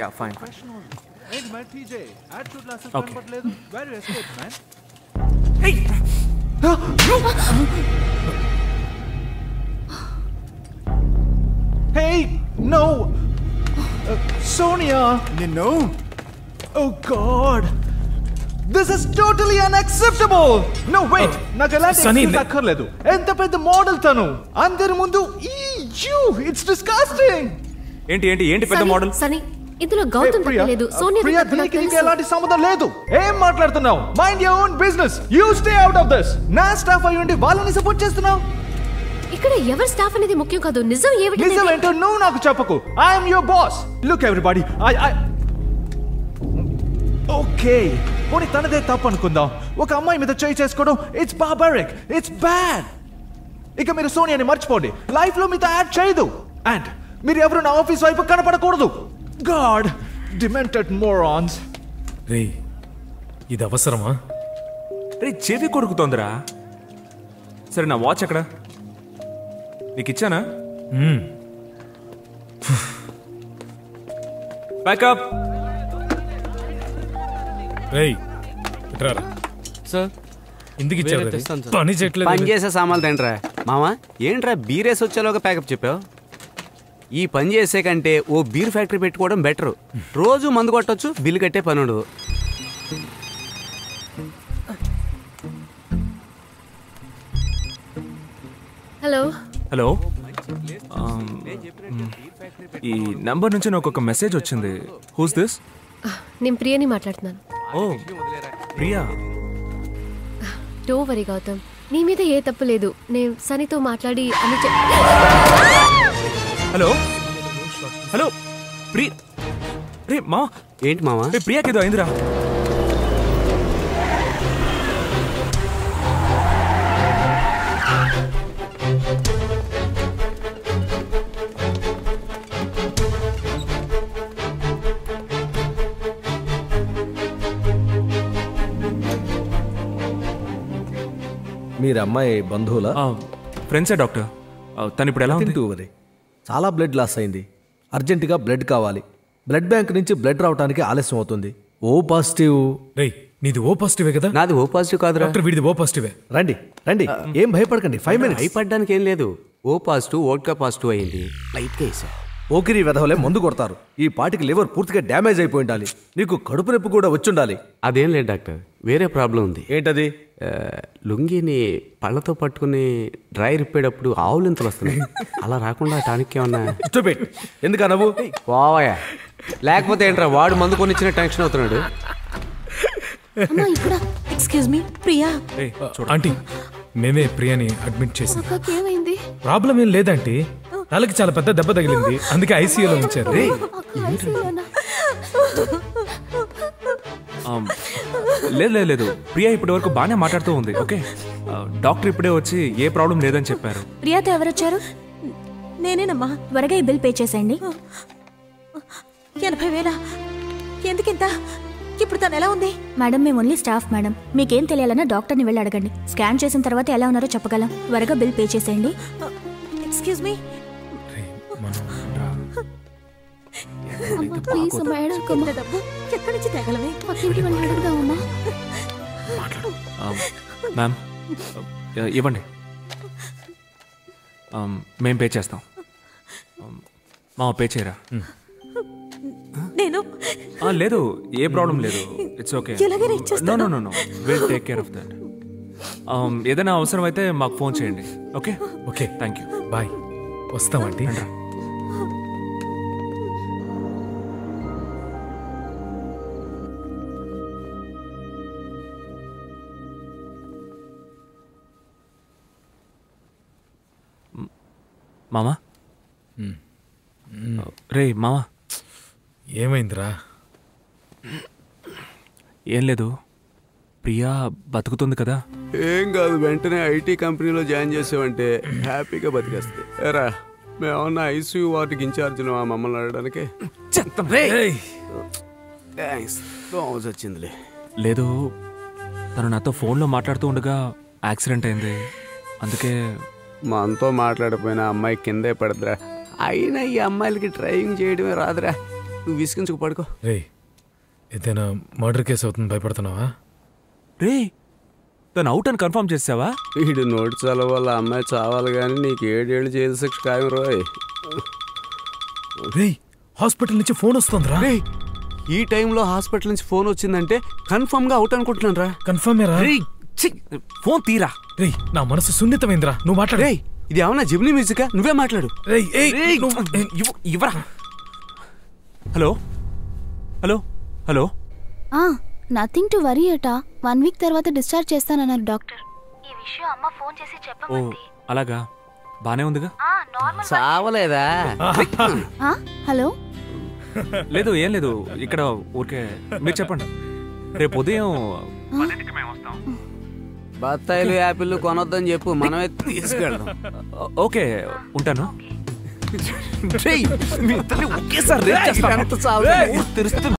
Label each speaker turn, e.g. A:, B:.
A: Yeah, fine.
B: Hey, man, TJ. Attitude last
A: Okay.
B: ledu. Where you escape, man?
A: Hey!
B: Hey, no. Sonia.
C: No.
B: Oh God. This is totally unacceptable. No, wait. నాకు ఎలాంటి excuse అక్కర్లేదు. ఎంత పెద్ద model తను. అందరి ముందు it's disgusting.
A: ఏంటి పెద్ద మోడల్?
D: సనీ ఇందులో గౌతమ్ తప్పలేదు. సోనియా
B: ప్రియా దీనికి ఎలాంటి సంబంధం లేదు. ఏం మాట్లాడుతున్నావు? Mind your own business. You stay out of this. నా స్టాఫ్ అయ్యుండి వాళ్ళని సపోర్ట్ చేస్తున్నావు.
D: ఇక్కడ ఎవర్ స్టాఫ్ అనేది ముఖ్యం కాదు. నిజం
B: ఏంటో నువ్వు నాకు చెప్పకు. I am your boss. Look everybody. Okay, పోనీ తనదే తప్పు అనుకుందాం. ఒక అమ్మాయి మీద చేయి చేసుకోవడం ఇట్స్ బార్బరిక్, ఇట్స్ బ్యాడ్. ఇక మీరు సోనియాని మర్చిపోండి. లైఫ్ లో మీతో యాడ్ చేయదు. అండ్ మీరు ఎవరు నా ఆఫీస్ వైపు కనపడకూడదు. గాడ్, డిమెంటెడ్ మోరాన్స్.
E: రే, ఇది అవసరమా?
A: రే, చెవి కొడుకుతోందిరా. సరే, నా వాచ్ ఎక్కడ? నీకు ఇచ్చానా? బ్యాకప్.
E: రేయ్, ఇట్రారా.
F: సార్,
E: ఇందుకు ఇచ్చారు. పని చేయట్లేదు.
F: పని చేసే సామాన్లు తింటరా మామా? ఏంట్రా బీరేసి వచ్చేలోగా ప్యాకప్ చెప్పావు? ఈ పని చేసే కంటే ఓ బీర్ ఫ్యాక్టరీ పెట్టుకోవడం బెటర్. రోజు మందు కొట్టొచ్చు, బిల్లు కట్టే పని ఉండదు.
D: Hello
A: hello. ఈ నంబర్ నుంచి నాకు ఒక మెసేజ్ వచ్చింది. Who's this?
D: నేను ప్రియని మాట్లాడుతున్నాను.
A: ఓ, ప్రియా.
D: డోంట్ వరీ గౌతమ్, నీ మీద ఏ తప్పు లేదు. నేను సనీతో మాట్లాడి అని
A: హలో హలో ప్రియా. రే మా,
F: ఏంటి మామా?
A: ప్రియాకి ఏదో అయిందిరా.
G: మీరు అమ్మాయి బంధువులా?
A: ఫ్రెండ్సే డాక్టర్. తను ఇప్పుడు ఎలా ఉంది?
G: చాలా బ్లడ్ లాస్ అయింది. అర్జెంటుగా బ్లడ్ కావాలి. బ్లడ్ బ్యాంక్ నుంచి బ్లడ్ రావడానికి ఆలస్యం అవుతుంది. O positive.
E: రేయ్, నీది ఓ పాజిటివే కదా?
F: నాది ఓ పాజిటివ్ కాదు డాక్టర్,
E: వీడిది ఓ పాజిటివే.
G: రండి రండి, ఏం భయపడకండి. 5 minutes.
F: భయపడడానికి ఏం లేదు. ఓ పాజిటివ్ ఓట్కా పాజిటివ్ అయింది. లైట్గా వేసా.
G: ఓకిరి వెధవలే మందు కొడతారు. ఈ పాటికి లివర్ పూర్తిగా డ్యామేజ్ అయిపోయి ఉండాలి. నీకు కడుపు నొప్పి కూడా వచ్చుండాలి.
F: అదేం లేదు డాక్టర్, వేరే ప్రాబ్లం ఉంది.
G: ఏంటది?
F: లుంగిని పళ్ళతో పట్టుకుని డ్రై రిప్పేటప్పుడు ఆవులింతలు వస్తున్నాయి. అలా రాకుండా టానిక్ ఏమన్నా?
G: ఎందుకు అనవు?
F: పోవాయా, లేకపోతే ఏంట్రా వాడు మందు కొనిచ్చిన టెన్షన్ అవుతున్నాడు.
D: Excuse me, Priya.
E: ఆంటీ, మేమే ప్రియాని అడ్మిట్ చేసాం.
D: ఏమైంది?
E: ప్రాబ్లం ఏం లేదంటే తలకి చాలా పెద్ద దెబ్బ తగిలింది, అందుకే ఐసీయూలో ఉంచారు.
A: లేదు, ప్రియా ఇప్పటి వరకు బాగానే మాట్లాడుతూ ఉంది. ఓకే, డాక్టర్ ఇప్పుడే వచ్చి ఏ ప్రాబ్లం లేదని చెప్పారు.
D: ప్రియాతో ఎవరొచ్చారు?
H: నేనేనమ్మా. త్వరగా ఈ బిల్ పే చేసేయండి. 80,000. ఎందుకింత? ఇప్పుడు తను ఎలా ఉంది? మేడం, మేము ఓన్లీ స్టాఫ్ మేడం. మీకేం తెలియాలన్నా డాక్టర్ని వెళ్ళి అడగండి. స్కాన్ చేసిన తర్వాత ఎలా ఉన్నారో చెప్పగలం. త్వరగా బిల్ పే చేసేయండి. Excuse me. ఎక్కడి నుంచి తగలవే?
A: మ్యామ్, ఇవ్వండి. మేము పే చేస్తాం. మా పే చేయరా?
H: నేను
A: లేదు, ఏ ప్రాబ్లం లేదు. It's okay. No, will take care of that. ఏదైనా అవసరం అయితే మాకు ఫోన్ చేయండి. Okay
E: okay,
A: thank you.
E: Bye. వస్తామండి.
A: మామా, రే మామా.
E: ఏమైందిరా?
A: ఏం లేదు, ప్రియా బతుకుతుంది కదా?
F: ఏం కాదు, వెంటనే ఐటీ కంపెనీలో జాయిన్ చేసావంటే హ్యాపీగా బతికేస్తుంది. ఎరా, మేమన్నా ఐసీయూ వార్డుకి ఇన్ఛార్జ్లు మమ్మల్ని అడగడానికి? వచ్చిందిలే.
A: లేదు, తను నాతో ఫోన్లో మాట్లాడుతూ ఉండగా యాక్సిడెంట్ అయింది. అందుకే
F: మనతో మాట్లాడిపోయిన అమ్మాయి కిందే పడదురా. అయినా ఈ అమ్మాయిలకి డ్రైవింగ్ చేయడమే రాదురా. నువ్వు విసిగించుకు పడుకో.
E: రే ఏదైనా మర్డర్ కేసు అవుతుంది భయపడుతున్నావా?
A: రే తను అవుట్ అని కన్ఫర్మ్ చేసావా?
F: వీడు నోటి చాలా వాళ్ళ అమ్మాయి చావాలి కానీ నీకు 7 ఏళ్ళు జైలు శిక్ష ఖాయం రోయ్.
E: రే హాస్పిటల్ నుంచి ఫోన్ వస్తుందిరా.
F: రే ఈ టైంలో హాస్పిటల్ నుంచి ఫోన్ వచ్చిందంటే కన్ఫర్మ్ గా అవుట్ అనుకుంటున్నాను రా.
E: కన్ఫర్మ్ రా.
A: ఫోన్ తీరా.
E: రే నా మనసు సున్నితమైందిరా, నువ్వు మాట్లాడు.
F: రే ఇది ఏమన్నా జిమ్నీ మ్యూజికా? నువ్వే మాట్లాడు.
A: ఇవ్వరా. Hello hello hello.
H: Nothing to worry అట. 1 వీక్ తర్వాత డిశ్చార్జ్ చేస్తానన్నారు డాక్టర్. ఈ విషయం అమ్మ ఫోన్ చేసి చెప్పమంది.
A: అలాగా బానే ఉందిగా.
F: చావలేదా?
H: హలో.
A: లేదు ఏం లేదు, ఇక్కడ ఊరికే మీరు చెప్పండి. రేపు ఉదయం
F: బత్తాయిలు యాపిల్ కొనొద్దని చెప్పు, మనమే తీసుకెళ్దాం.
A: ఓకే ఉంటాను.
F: ఒకేసారి